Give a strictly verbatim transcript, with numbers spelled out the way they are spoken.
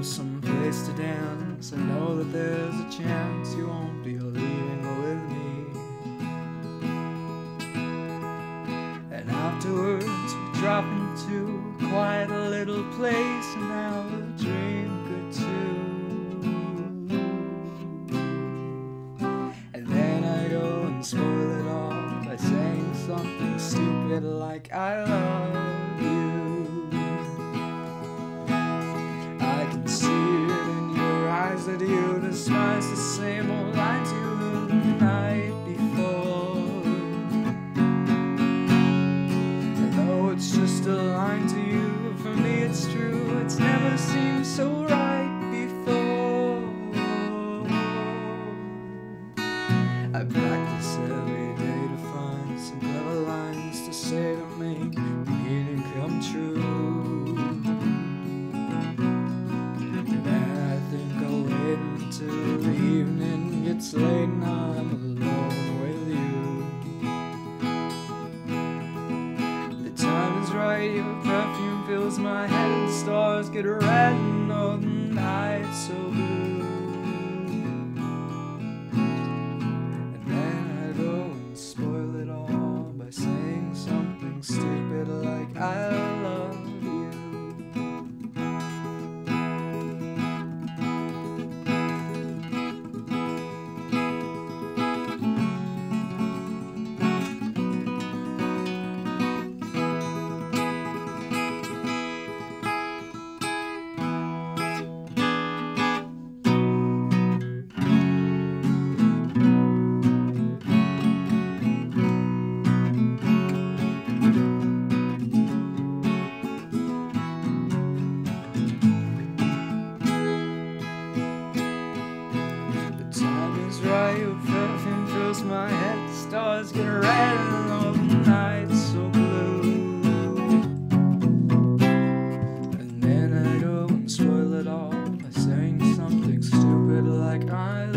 some place to dance. I know that there's a chance you won't be leaving with me. And afterwards we drop into a quiet little place and have a drink or two. And then I go and spoil it all by saying something stupid like I love you. I can see it in your eyes that you despise the same old lines you heard the night before. And though it's just a line to you, for me it's true, it's never seemed so right before. I practice every day to find some clever lines to say to make the meaning come true. Until the evening gets late and I'm alone with you. The time is right, your perfume fills my head and the stars get red and all the night's so blue. And then I go and spoil it all by saying something stupid like I love you. Right, your perfume fills my head, the stars get red and all the night's so blue. And then I go and spoil it all by saying something stupid like I